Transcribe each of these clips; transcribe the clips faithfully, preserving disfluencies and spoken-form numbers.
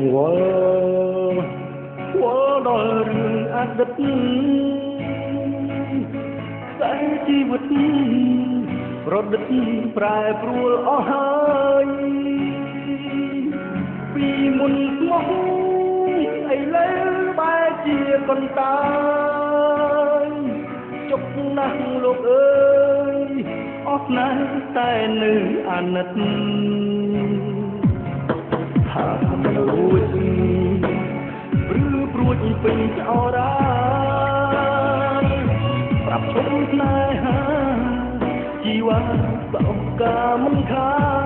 វល់វល់ដល់រឿងអតីតតែជីវិតប្រឌិតប្រែប្រួលអស់ហើយពីមុនស្មោះឥឡូវបែរជាកន្តាយជុកណាស់លោកអើយអស់ណាស់តែនៅអាណិតថាមិនរួចព្រឺព្រួចពេញចោរាប្រាប់ជុំស្នេហាជីវ៉ាបោកកាមិនខាន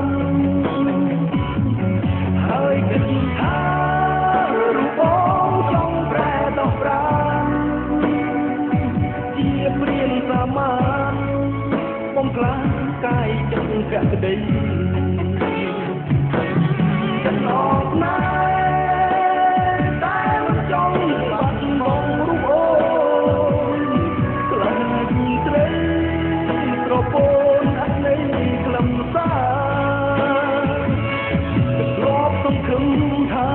ហើយគិតថារូបបងចង់ប្រែដោះប្រានជាព្រៀនសាមានបំផ្លាញកាយចិត្តភក្តីចំណោទណែតែមិនចង់បាត់បង់រូបអូនខ្លាចត្រីត្រពូនអត់នៃក្លឹមសាធ្លាប់សង្ឃឹមថា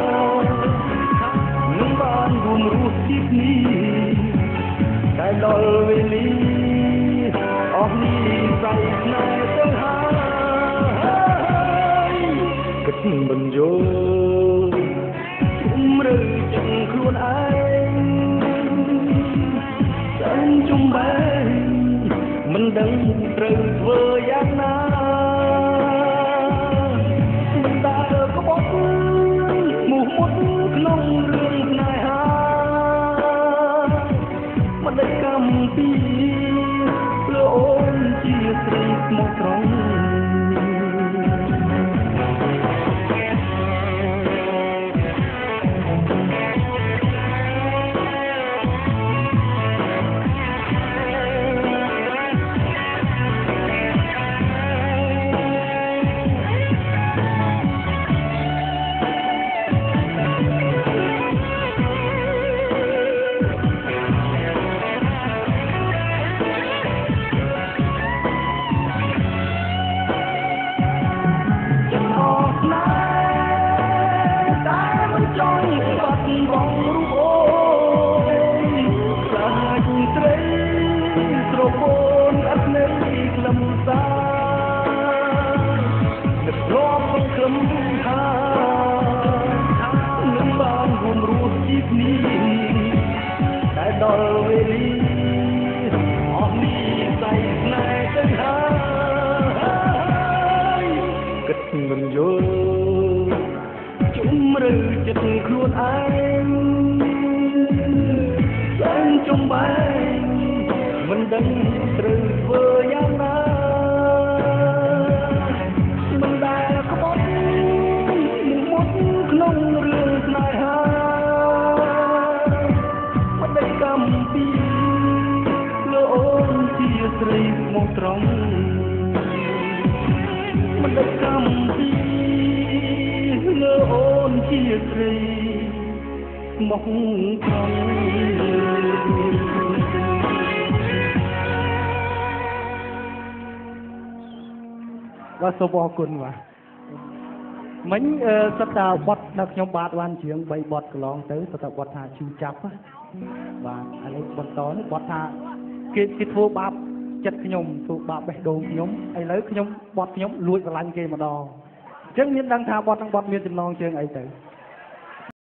នឹងបានរួមរស់ជីវិតនេះតែដល់វេលាអស់នេះស្័យស្នេហ៍ទៅហើយគិតមិនយល់ជំរឿចឹងខ្លួនឯងតែជំបែងមិនដឹងត្រូវធ្វើយ៉ាងណាមិនដែលក្បត់មោះមុតក្នុងរឿងស្នេហាមិនได้កម្មពីព្រោះអូនជាស្រីស្មោះត្រង់ដល់វេលាអស់នេះស្័យស្នេហ៍ទៅហើយគិតមិនយល់ជំរឿចិត្តខ្លួនឯងសែនចំបែងមិនដឹងត្រូវធ្វើយ៉ាងណាមិនដែលក្បត់មុខក្នុងរឿងស្នេហាកម្មពីលោកអូនជាស្រីស្មោះត្រង់មិនได้កម្មពីលោកអូនជាស្រីស្មោះត្រង់បាទសូមអរគុណបាទមិញសិតតាបត់ដល់ខ្ញុំបាទបានជាងបីបត់កន្លងទៅសិតតាបត់ថាឈឺចាប់បាទឥឡូវបន្តនេះបត់ថាគេគេធ្វើបាបចិត្តខ្ញុំធ្វើបាបបេះដូងខ្ញុំឥឡូវខ្ញុំបត់ខ្ញុំលួចស្រឡាញ់គេម្ដងអញ្ចឹងមានដឹងថាបត់ទាំងបត់មានចំណងជើងអីទៅ